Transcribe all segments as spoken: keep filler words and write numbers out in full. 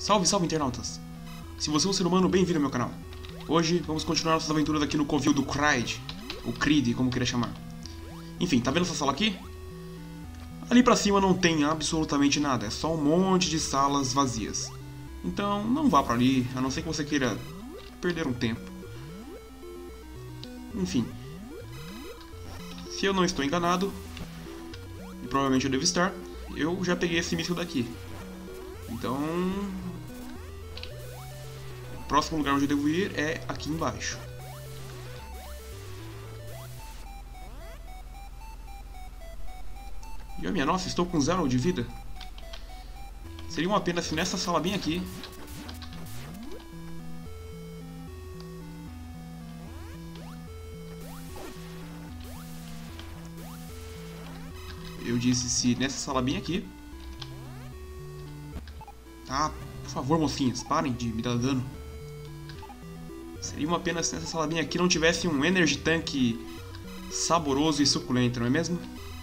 Salve, salve, internautas! Se você é um ser humano, bem-vindo ao meu canal. Hoje vamos continuar nossas aventuras aqui no covil do Creed, ou Creed, como queira chamar. Enfim, tá vendo essa sala aqui? Ali pra cima não tem absolutamente nada, é só um monte de salas vazias. Então não vá pra ali, a não ser que você queira perder um tempo. Enfim, se eu não estou enganado, e provavelmente eu devo estar, eu já peguei esse míssil daqui. Então, o próximo lugar onde eu devo ir é aqui embaixo. E a minha nossa, estou com zero de vida. Seria uma pena se nessa sala bem aqui eu disse se nessa sala bem aqui. Ah, por favor, mocinhas, parem de me dar dano. Seria uma pena se nessa sala bem aqui não tivesse um Energy Tank saboroso e suculento, não é mesmo?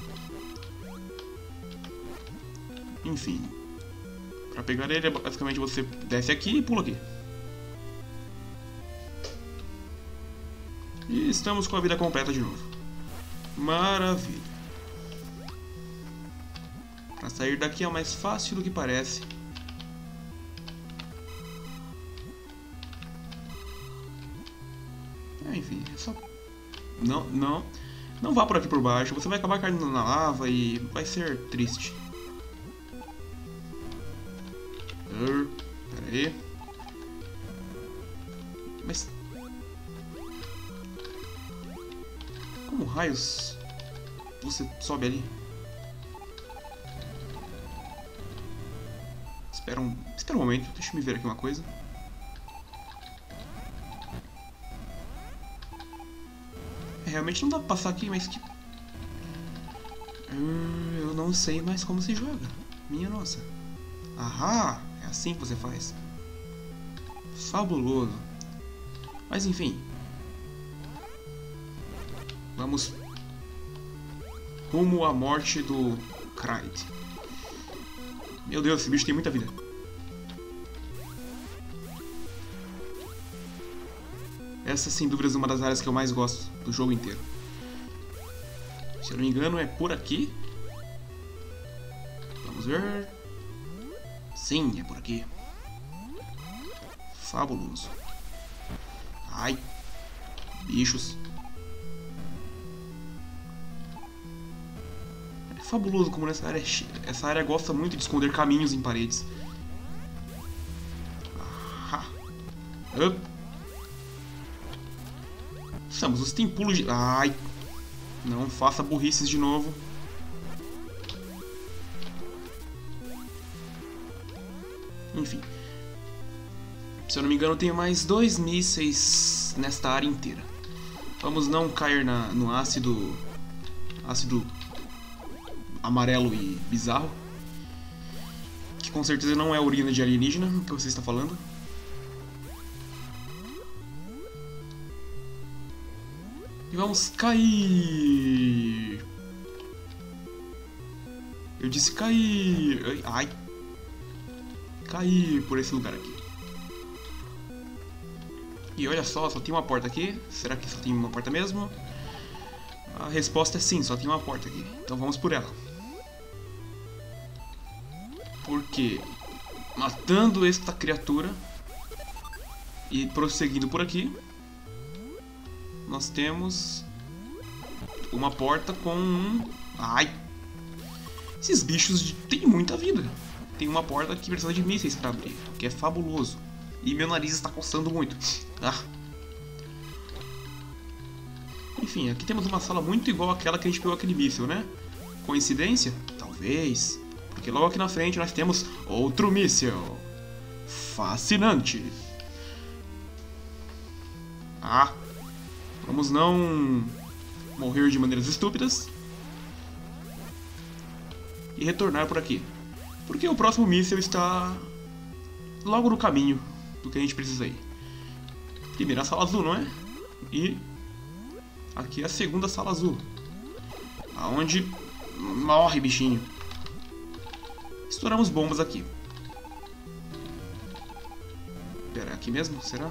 Enfim, para pegar ele, basicamente você desce aqui e pula aqui. E estamos com a vida completa de novo. Maravilha. Para sair daqui é mais fácil do que parece. É, enfim, é só... Não, não. Não vá por aqui por baixo, você vai acabar caindo na lava e vai ser triste. Pera aí. Mas... como raios você sobe ali? Espera um, espera um momento, deixa eu me ver aqui uma coisa. É, realmente não dá pra passar aqui, mas que... Hum, eu não sei mais como se joga. Minha nossa. Ahá, é assim que você faz. Fabuloso. Mas enfim. Vamos rumo à morte do Creed. Meu Deus, esse bicho tem muita vida. Essa, sem dúvidas, é uma das áreas que eu mais gosto do jogo inteiro. Se eu não me engano, é por aqui. Vamos ver. Sim, é por aqui. Fabuloso. Ai. Bichos. É fabuloso como nessa área, essa área gosta muito de esconder caminhos em paredes. Ah. Up. Estamos, você tem pulo de... Ai. Não faça burrices de novo. Enfim. Se eu não me engano, eu tenho mais dois mísseis nesta área inteira. Vamos não cair na, no ácido... Ácido... amarelo e bizarro. Que com certeza não é urina de alienígena, o que você está falando. E vamos cair. Eu disse cair. Ai. Cair por esse lugar aqui. E olha só, só tem uma porta aqui. Será que só tem uma porta mesmo? A resposta é sim, só tem uma porta aqui. Então vamos por ela. Porque matando esta criatura e prosseguindo por aqui, nós temos uma porta com um... Ai! Esses bichos têm muita vida. Tem uma porta que precisa de mísseis para abrir, o que é fabuloso. E meu nariz está coçando muito. Ah. Enfim, aqui temos uma sala muito igual àquela que a gente pegou aquele míssil, né? Coincidência? Talvez. Porque logo aqui na frente nós temos outro míssil. Fascinante. Ah. Vamos não morrer de maneiras estúpidas. E retornar por aqui. Porque o próximo míssil está logo no caminho do que a gente precisa ir. Primeiro a sala azul, não é? E aqui é a segunda sala azul. Aonde morre bichinho. Estouramos bombas aqui. Pera, é aqui mesmo? Será?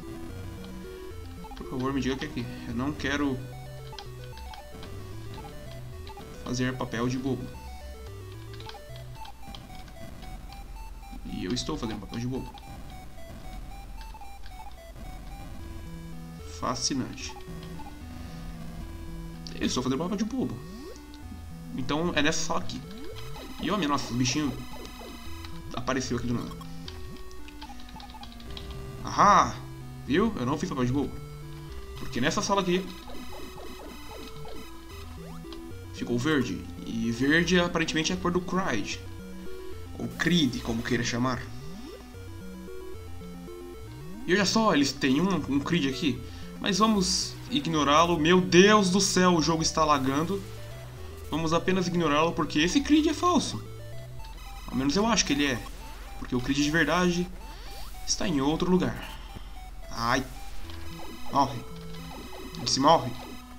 Por favor, me diga que é aqui. Eu não quero fazer papel de bobo. E eu estou fazendo papel de bobo. Fascinante. Eu estou fazendo papel de bobo. Então é nessa sala aqui. E ó, minha nossa, o bichinho apareceu aqui do nada. Ahá! Viu? Eu não fiz papel de bobo. Porque nessa sala aqui ficou verde. E verde aparentemente é a cor do Creed. Ou Creed, como queira chamar. E olha só, eles têm um, um Creed aqui. Mas vamos ignorá-lo. Meu Deus do céu, o jogo está lagando. Vamos apenas ignorá-lo porque esse Creed é falso. Ao menos eu acho que ele é. Porque o Creed de verdade está em outro lugar. Ai. Morre. Ele se morre.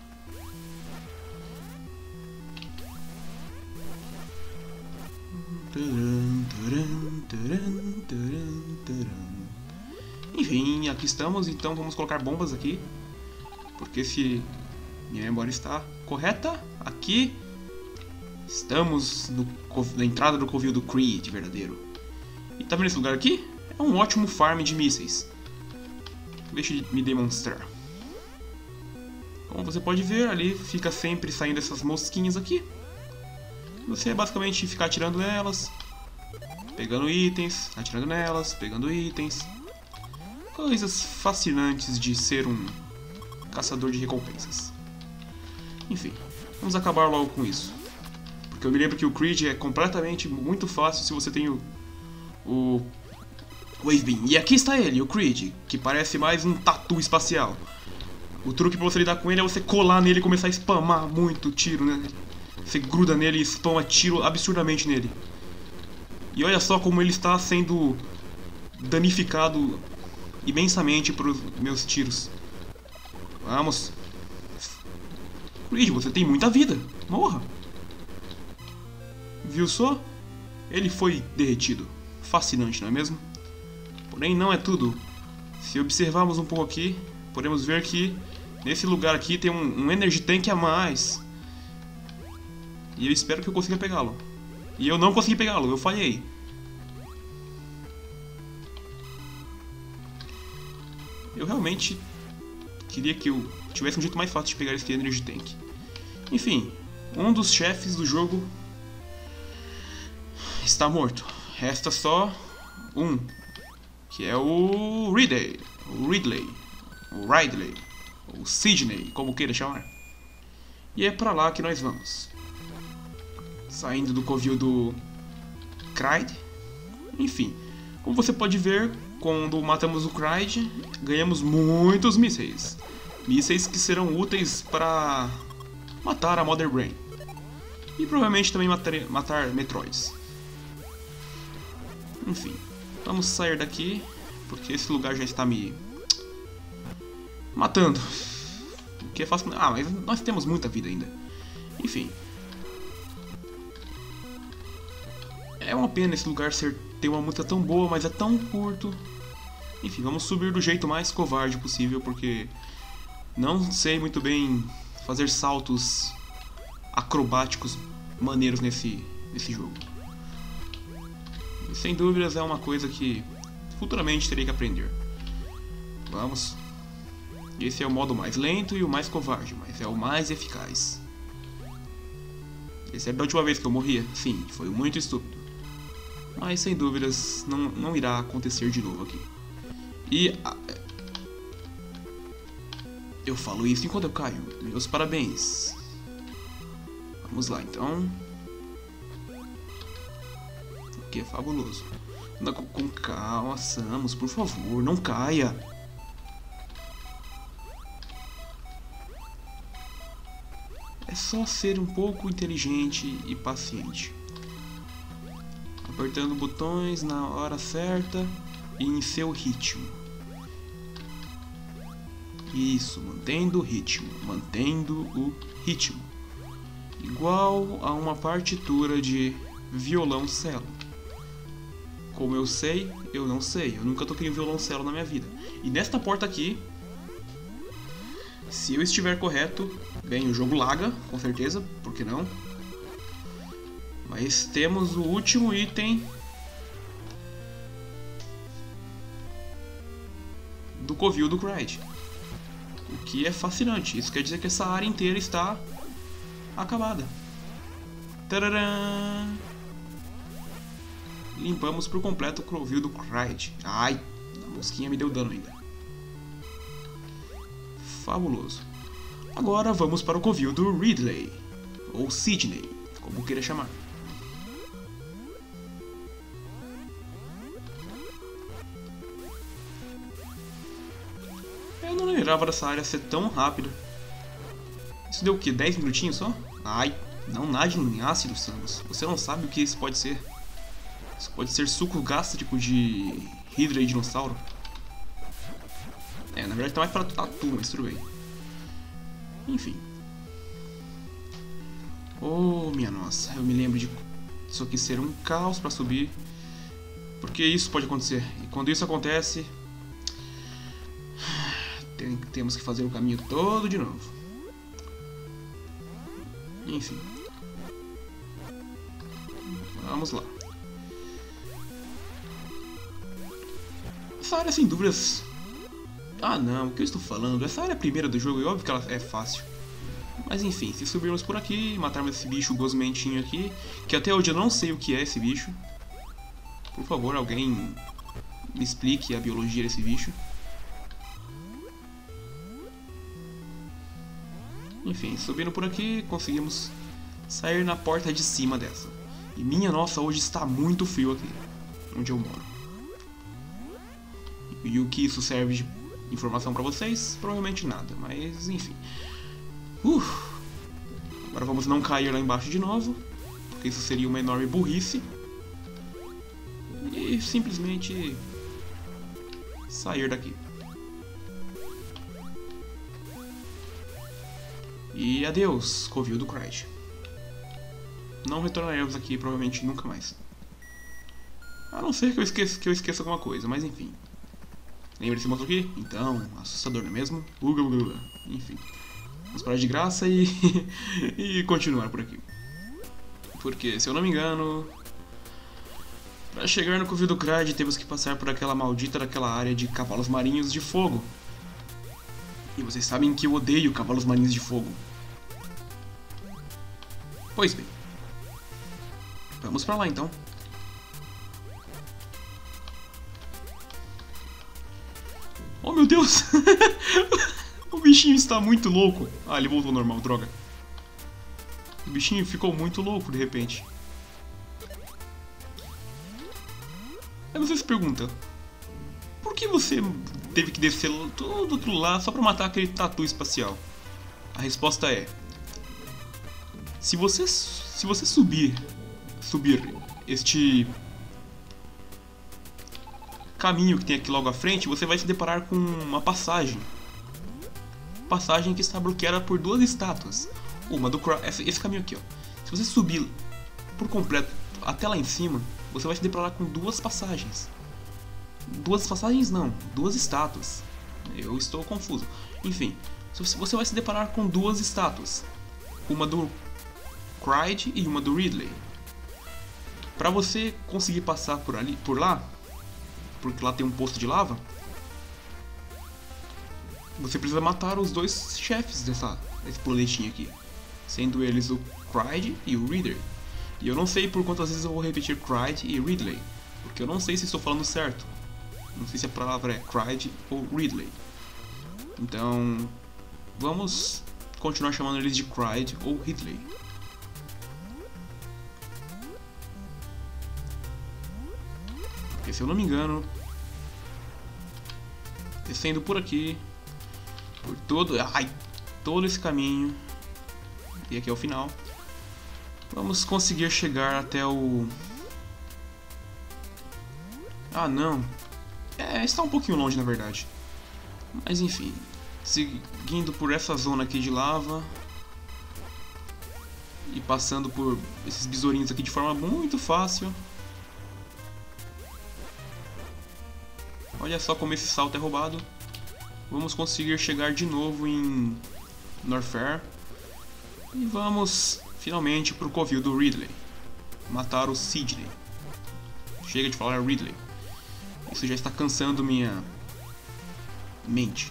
Enfim, aqui estamos. Então vamos colocar bombas aqui. Porque se minha memória está correta, aqui estamos no, na entrada do covil do Creed verdadeiro. E tá vendo esse lugar aqui? É um ótimo farm de mísseis. Deixa eu me demonstrar. Como você pode ver, ali fica sempre saindo essas mosquinhas aqui. Você é basicamente ficar atirando nelas, pegando itens, atirando nelas, pegando itens. Coisas fascinantes de ser um caçador de recompensas. Enfim, vamos acabar logo com isso. Porque eu me lembro que o Creed é completamente muito fácil se você tem o, o Wave Beam. E aqui está ele, o Creed, que parece mais um tatu espacial. O truque pra você lidar com ele é você colar nele e começar a spamar muito tiro, né? Você gruda nele e spama tiro absurdamente nele. E olha só como ele está sendo danificado imensamente por meus tiros. Vamos. Creed, você tem muita vida. Morra. Viu só? Ele foi derretido. Fascinante, não é mesmo? Porém, não é tudo. Se observarmos um pouco aqui, podemos ver que nesse lugar aqui tem um, um Energy Tank a mais. E eu espero que eu consiga pegá-lo. E eu não consegui pegá-lo, eu falhei. Eu realmente queria que eu tivesse um jeito mais fácil de pegar esse Energy Tank. Enfim, um dos chefes do jogo está morto. Resta só um, que é o Ridley, o Ridley, o Ridley, o Sidney, como queira chamar. E é pra lá que nós vamos. Saindo do covil do Creed. Enfim, como você pode ver, quando matamos o Creed, ganhamos muitos mísseis. Mísseis que serão úteis para matar a Mother Brain. E provavelmente também matar, matar Metroids. Enfim, vamos sair daqui, porque esse lugar já está me matando. O que é fácil. Ah, mas nós temos muita vida ainda. Enfim. É uma pena esse lugar ser, ter uma música tão boa, mas é tão curto. Enfim, vamos subir do jeito mais covarde possível, porque não sei muito bem fazer saltos acrobáticos maneiros nesse, nesse jogo. E sem dúvidas é uma coisa que futuramente terei que aprender. Vamos. Esse é o modo mais lento e o mais covarde, mas é o mais eficaz. Esse é da última vez que eu morria. Sim, foi muito estúpido. Mas sem dúvidas não, não irá acontecer de novo aqui. E a... eu falo isso enquanto eu caio. Meus parabéns. Vamos lá então. O que é fabuloso. Anda com, com calma, Samus, por favor, não caia. É só ser um pouco inteligente e paciente. Apertando botões na hora certa e em seu ritmo. Isso, mantendo o ritmo, mantendo o ritmo. Igual a uma partitura de violoncelo. Como eu sei, eu não sei. Eu nunca toquei um violoncelo na minha vida. E nesta porta aqui, se eu estiver correto, bem, o jogo laga, com certeza, por que não? Mas temos o último item do covil do Cryde. O que é fascinante. Isso quer dizer que essa área inteira está acabada. Tararam! Limpamos por completo o covil do Cryde. Ai, a mosquinha me deu dano ainda. Fabuloso. Agora vamos para o covil do Ridley, ou Sidney, como queira chamar. Eu não lembrava dessa área ser tão rápida. Isso deu o que? dez minutinhos só? Ai, não nade em ácido, Samus. Você não sabe o que isso pode ser. Isso pode ser suco gástrico de Ridley dinossauro. É, na verdade tá mais pra tatu, mas tudo bem. Enfim. Oh, minha nossa. Eu me lembro de isso aqui ser um caos pra subir. Porque isso pode acontecer. E quando isso acontece, tem, temos que fazer o caminho todo de novo. Enfim. Vamos lá. Essa área sem dúvidas... Ah não, o que eu estou falando? Essa área é a primeira do jogo, é óbvio que ela é fácil. Mas enfim, se subirmos por aqui, matarmos esse bicho gosmentinho aqui, que até hoje eu não sei o que é esse bicho. Por favor, alguém me explique a biologia desse bicho. Enfim, subindo por aqui, conseguimos sair na porta de cima dessa. E minha nossa, hoje está muito frio aqui, onde eu moro. E o que isso serve de informação pra vocês? Provavelmente nada, mas enfim. Uh, agora vamos não cair lá embaixo de novo, porque isso seria uma enorme burrice. E simplesmente sair daqui. E adeus, covil do Cryde. Não retornaremos aqui provavelmente nunca mais. A não ser que eu esqueça, que eu esqueça alguma coisa, mas enfim. Lembra desse monstro aqui? Então, assustador, não é mesmo? Uga, uga, uga. Enfim. Vamos parar de graça e, e continuar por aqui. Porque, se eu não me engano, para chegar no covil do Cryde temos que passar por aquela maldita daquela área de cavalos marinhos de fogo. E vocês sabem que eu odeio cavalos marinhos de fogo. Pois bem. Vamos pra lá então. Oh meu Deus! O bichinho está muito louco. Ah, ele voltou ao normal, droga. O bichinho ficou muito louco de repente. Aí você se pergunta, por que você teve que descer tudo aquilo lá só pra matar aquele tatu espacial? A resposta é: se você, se você subir, subir este caminho que tem aqui logo à frente, você vai se deparar com uma passagem. Passagem que está bloqueada por duas estátuas. Uma do esse, esse caminho aqui, ó. Se você subir por completo até lá em cima, você vai se deparar com duas passagens. Duas passagens não, duas estátuas. Eu estou confuso. Enfim, você vai se deparar com duas estátuas. Uma do Cryde e uma do Ridley. Para você conseguir passar por ali, por lá, porque lá tem um poço de lava, você precisa matar os dois chefes dessa, desse planetinho aqui, sendo eles o Cryde e o Ridley. E eu não sei por quantas vezes eu vou repetir Cryde e Ridley, porque eu não sei se estou falando certo. Não sei se a palavra é Cryde ou Ridley. Então, vamos continuar chamando eles de Cryde ou Ridley. Porque se eu não me engano, descendo por aqui, por todo, ai, todo esse caminho, e aqui é o final, vamos conseguir chegar até o... Ah não, é, está um pouquinho longe na verdade. Mas enfim, seguindo por essa zona aqui de lava e passando por esses besourinhos aqui de forma muito fácil, Olha só como esse salto é roubado. Vamos conseguir chegar de novo em Norfair. E vamos finalmente pro covil do Ridley. Matar o Sidney. Chega de falar Ridley. Isso já está cansando minha mente.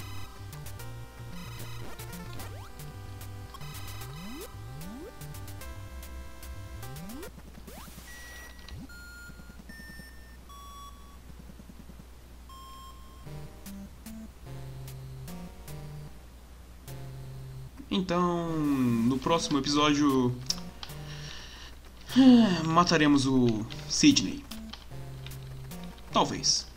Então, no próximo episódio, mataremos o Sidney. Talvez.